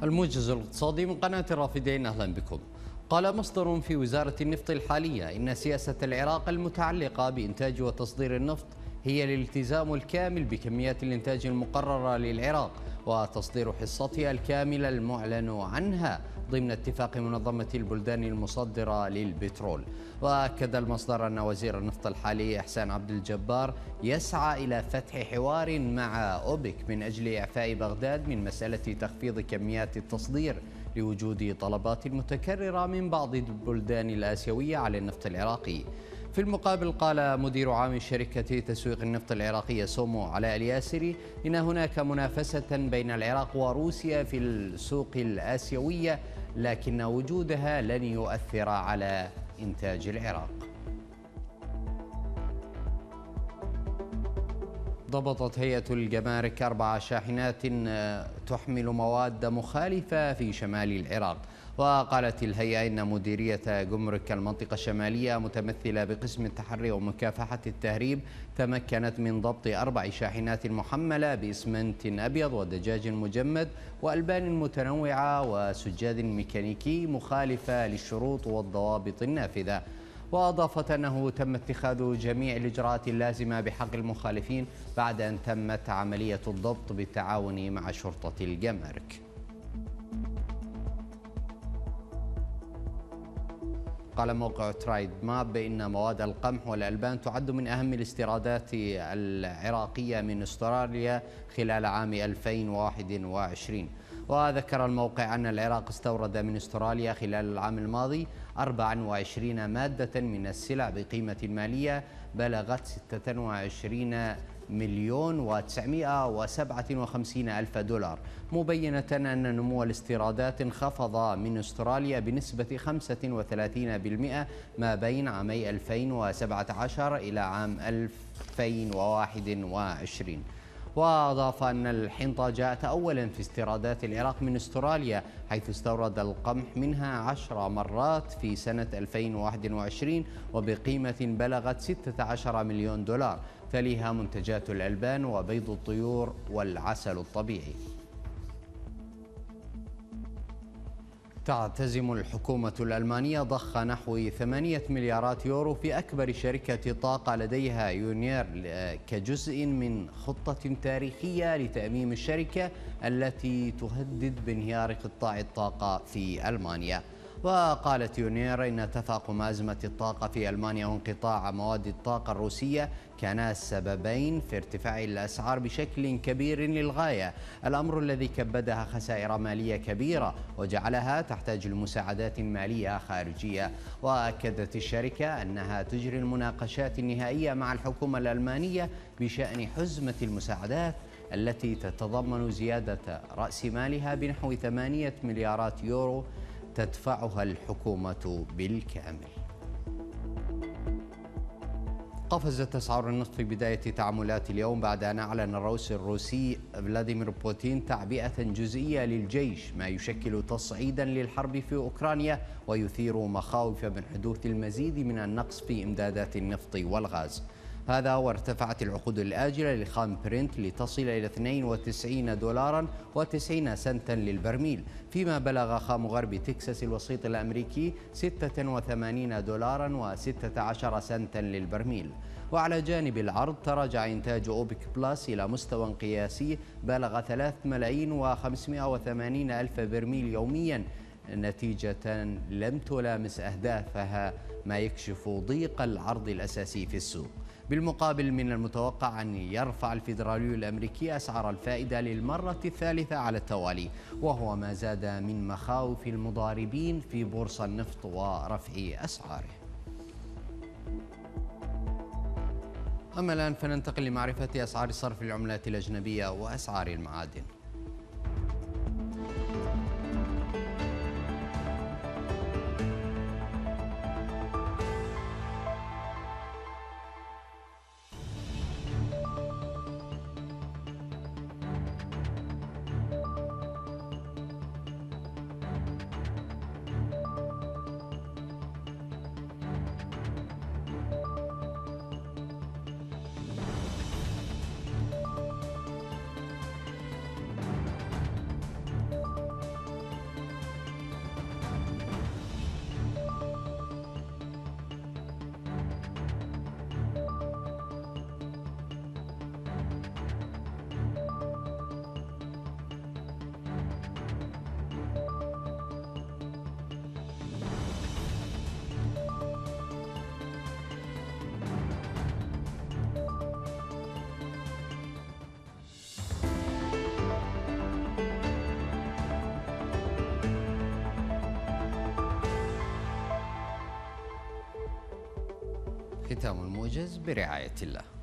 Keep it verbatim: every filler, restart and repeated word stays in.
الموجز الاقتصادي من قناة الرافدين، أهلا بكم. قال مصدر في وزارة النفط الحالية إن سياسة العراق المتعلقة بإنتاج وتصدير النفط هي الالتزام الكامل بكميات الإنتاج المقررة للعراق وتصدير حصتها الكاملة المعلن عنها ضمن اتفاق منظمة البلدان المصدرة للبترول. وأكد المصدر أن وزير النفط الحالي إحسان عبد الجبار يسعى إلى فتح حوار مع أوبك من أجل إعفاء بغداد من مسألة تخفيض كميات التصدير لوجود طلبات متكررة من بعض البلدان الآسيوية على النفط العراقي. في المقابل قال مدير عام شركة تسويق النفط العراقية سومو علاء الياسري إن هناك منافسة بين العراق وروسيا في السوق الآسيوية، لكن وجودها لن يؤثر على إنتاج العراق. ضبطت هيئة الجمارك أربع شاحنات تحمل مواد مخالفة في شمال العراق. وقالت الهيئة إن مديرية جمرك المنطقة الشمالية متمثلة بقسم التحري ومكافحة التهريب تمكنت من ضبط أربع شاحنات محملة بإسمنت أبيض ودجاج مجمد وألبان متنوعة وسجاد ميكانيكي مخالفة للشروط والضوابط النافذة. وأضافت أنه تم اتخاذ جميع الإجراءات اللازمة بحق المخالفين بعد أن تمت عملية الضبط بالتعاون مع شرطة الجمارك. قال موقع ترايد ماب بأن مواد القمح والألبان تعد من أهم الاستيرادات العراقية من أستراليا خلال عام ألفين وواحد وعشرين. وذكر الموقع أن العراق استورد من أستراليا خلال العام الماضي أربعة وعشرين مادة من السلع بقيمة مالية بلغت ستة وعشرين مليون وتسعمائة وسبعة وخمسين ألف دولار، مبينة أن نمو الاستيرادات انخفض من أستراليا بنسبة خمسة وثلاثين بالمئة ما بين عامي ألفين وسبعة عشر إلى عام ألفين وواحد وعشرين. وأضاف أن الحنطة جاءت أولا في استيرادات العراق من أستراليا، حيث استورد القمح منها عشر مرات في سنة ألفين وواحد وعشرين وبقيمة بلغت ستة عشر مليون دولار، تليها منتجات الألبان وبيض الطيور والعسل الطبيعي. تعتزم الحكومة الألمانية ضخ نحو ثمانية مليارات يورو في أكبر شركة طاقة لديها يونير كجزء من خطة تاريخية لتأميم الشركة التي تهدد بانهيار قطاع الطاقة في ألمانيا. وقالت يونير إن تفاقم أزمة الطاقة في ألمانيا وانقطاع مواد الطاقة الروسية كانا السببين في ارتفاع الأسعار بشكل كبير للغاية، الأمر الذي كبدها خسائر مالية كبيرة وجعلها تحتاج لمساعدات مالية خارجية. وأكدت الشركة أنها تجري المناقشات النهائية مع الحكومة الألمانية بشأن حزمة المساعدات التي تتضمن زيادة رأس مالها بنحو ثمانية مليارات يورو تدفعها الحكومة بالكامل. قفزت أسعار النفط في بداية تعاملات اليوم بعد أن أعلن الرئيس الروسي فلاديمير بوتين تعبئة جزئية للجيش، ما يشكل تصعيدا للحرب في أوكرانيا ويثير مخاوف من حدوث المزيد من النقص في إمدادات النفط والغاز. هذا وارتفعت العقود الآجلة لخام برنت لتصل إلى اثنين وتسعين دولارا وتسعين سنتا للبرميل، فيما بلغ خام غرب تكساس الوسيط الأمريكي ستة وثمانين دولارا وستة عشر سنتا للبرميل. وعلى جانب العرض تراجع إنتاج أوبك بلس إلى مستوى قياسي بلغ ثلاثة ملايين وخمسمائة وثمانين ألف برميل يوميا، نتيجة لم تلامس أهدافها، ما يكشف ضيق العرض الأساسي في السوق. بالمقابل من المتوقع أن يرفع الفيدرالي الأمريكي أسعار الفائدة للمرة الثالثة على التوالي، وهو ما زاد من مخاوف المضاربين في بورصة النفط ورفع أسعاره. أما الآن فننتقل لمعرفة أسعار صرف العملات الأجنبية وأسعار المعادن. ختام الموجز برعاية الله.